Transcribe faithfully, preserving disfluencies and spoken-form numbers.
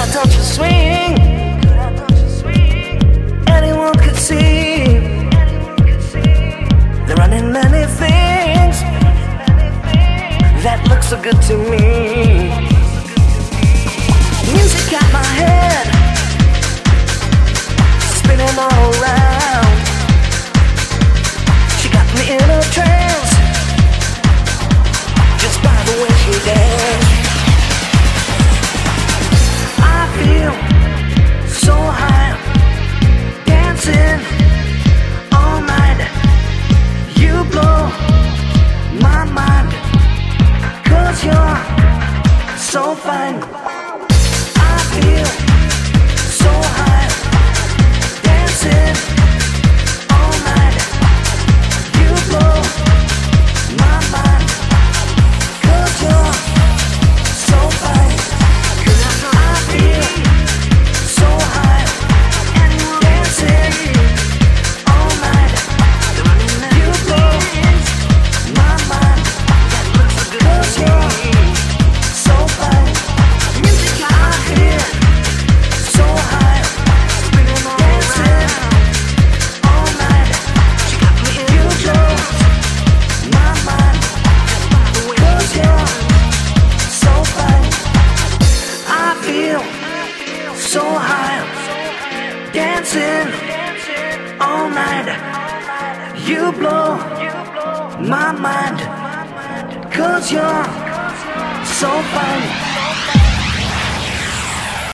I touch a swing, anyone could see. There aren't many things that look so good to me. Music got my head spinning all around. She got me in a trance just by the way she dance. I feel so high, dancing all night. You blow my mind, 'cause you're so fine. I feel so high, dancing all night. You blow my mind, 'cause you're so fine. I feel so high, dancing all night. You blow my mind, 'cause you're so fine. I feel so high, dancing all night. You blow my mind, 'cause you're so fine. I feel so high, dancing all night. You blow my mind, 'cause you're so fine.